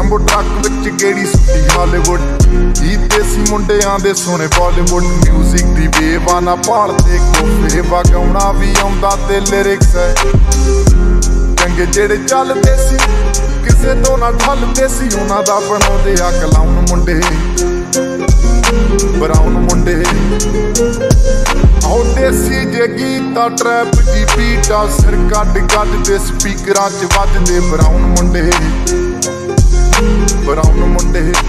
Jumbo truck ਵਿੱਚ ਗੇੜੀ ਸੁੱਟੀ Hollywood. ਇਹ ਦੇਸੀ ਮੁੰਡਿਆਂ ਦੇ ਸੋਹਣੇ ਬਾਲੀਵੁੱਡ। ਮਿਊਜ਼ਿਕ ਦੀ ਵੇਵਾ ਨਾ ਭਾਲਦੇ ਕੋਫੇ, ਵਗਾਉਣਾ ਵੀ ਆਉਂਦਾ ਤੇ ਲਿਰਿਕਸ ਹੈ ਚੰਗੇ ਜਿਹੜੇ ਚੱਲਦੇ ਸੀ, ਕਿਸੇ ਤੋਂ ਨਾ ਢਲਦੇ ਸੀ। ਉਹਨਾਂ ਦਾ ਬਣਾਉਂਦੇ ਆ ਕਲਾਉਣ ਮੁੰਡੇ, ਬਰਾਉਨ ਮੁੰਡੇ। ਆਓ ਦੇਸੀ ਜੇ ਗੀਤਾ ਟਰੈਪ ਦੀ ਬੀਟਾ, ਸਿਰ ਕੱਢ ਦੇ ਸਪੀਕਰਾਂ 'ਚ ਵੱਜਦੇ ਬਰਾਉਨ ਮੁੰਡੇ, ਬਰਾਉਨ ਮੁੰਡੇ।